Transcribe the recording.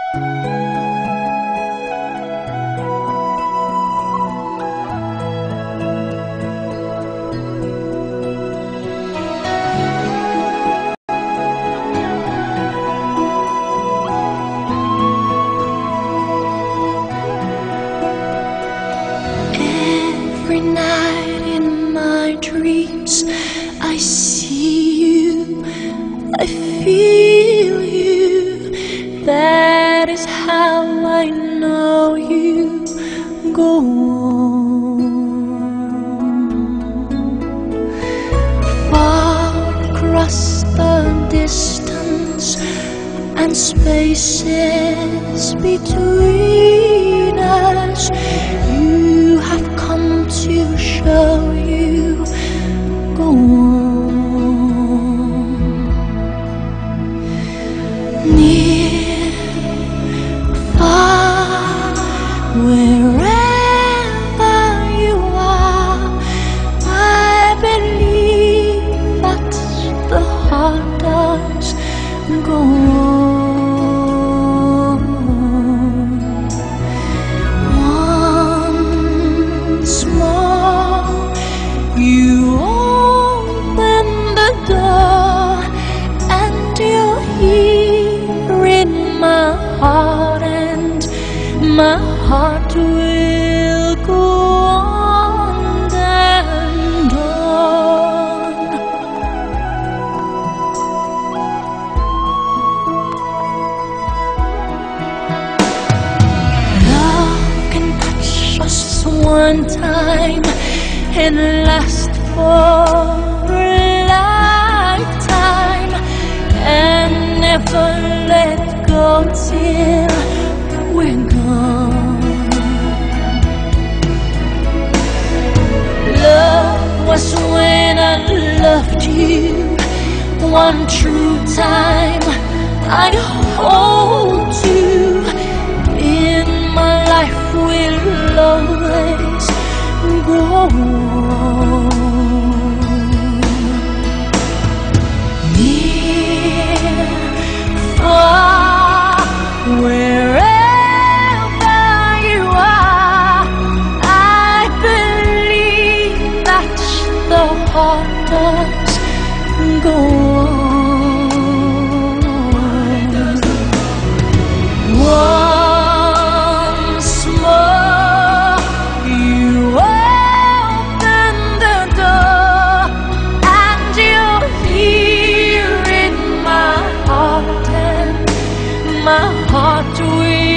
Every night in my dreams I see you, I feel you. That is how I know you. Go on. Far across the distance and spaces between us, you have come to show you. Go on. Near, far, wherever you are, I believe that the heart does. Go on. Once more, you open the door, and you're here in my heart, and my heart will go on and on. Love can touch us one time and last for a lifetime, and never let go till we're gone. Love was when I loved you one true time. I hold you in my life, will always go on. Near, far, wherever you are, I believe that the heart does. Go on. Once more, you open the door, and you're here in my heart, and my heart will